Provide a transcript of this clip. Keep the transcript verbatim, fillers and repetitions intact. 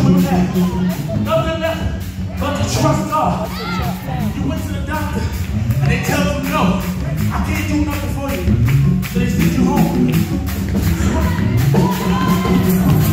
would have nothing left but to trust God. You went to the doctor and they tell them no, I can't do nothing for you. So they send you home.